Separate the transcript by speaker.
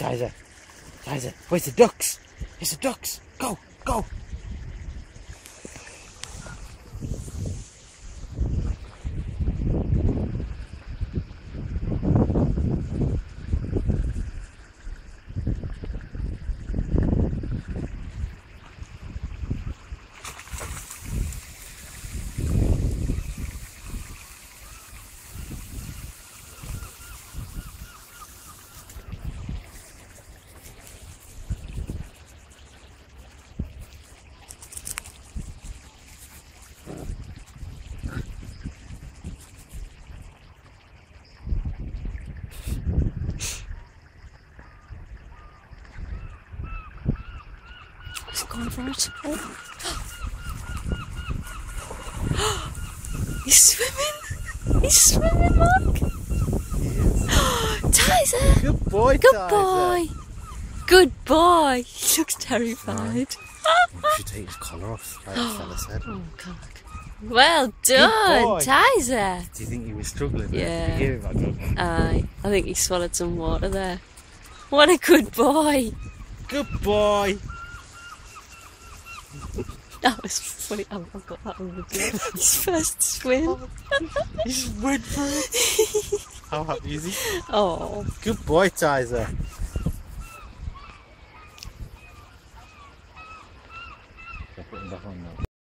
Speaker 1: Tizer. Tizer, where's the ducks? Here's the ducks. Go, go.
Speaker 2: He's going for it. Oh. He's swimming. He's swimming, look. Tizer.
Speaker 1: Good boy,
Speaker 2: Good
Speaker 1: Tizer.
Speaker 2: boy. Good boy. He looks terrified.
Speaker 1: We should take his collar off, like the fella said.
Speaker 2: Oh, God. Well done,
Speaker 1: boy.
Speaker 2: Tizer.
Speaker 1: Do you think he was struggling?
Speaker 2: Yeah.
Speaker 1: You gave him that good.
Speaker 2: Aye, I think he swallowed some water there. What a good boy.
Speaker 1: Good boy.
Speaker 2: That was funny. Oh, I've got that on video. His first swim.
Speaker 1: He just went for it. How happy is he?
Speaker 2: Oh.
Speaker 1: Good boy, Tizer.